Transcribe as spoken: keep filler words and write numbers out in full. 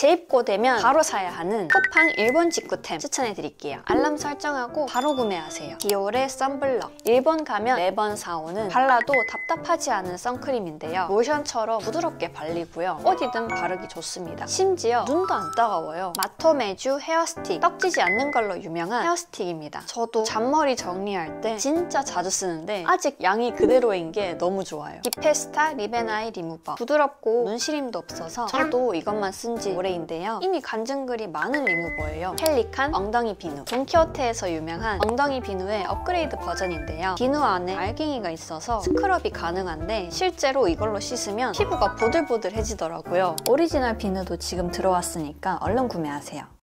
재입고 되면 바로 사야 하는 쿠팡 일본 직구템 추천해드릴게요. 알람 설정하고 바로 구매하세요. 디올의 선블럭. 일본 가면 매번 사오는 발라도 답답하지 않은 선크림인데요. 로션처럼 부드럽게 발리고요. 어디든 바르기 좋습니다. 심지어 눈도 안 따가워요. 마토메주 헤어스틱. 떡지지 않는 걸로 유명한 헤어스틱입니다. 저도 잔머리 정리할 때 진짜 자주 쓰는데 아직 양이 그대로인 게 너무 좋아요. 디페스타 립앤아이 리무버. 부드럽고 눈시림도 없어서 저도 이것만 쓴 지 오래인데요. 이미 간증글이 많은 리무버예요. 펠리칸 엉덩이 비누. 돈키호테에서 유명한 엉덩이 비누의 업그레이드 버전인데요. 비누 안에 알갱이가 있어서 스크럽이 가능한데 실제로 이걸로 씻으면 피부가 보들보들해지더라고요. 오리지널 비누도 지금 들어왔으니까 얼른 구매하세요.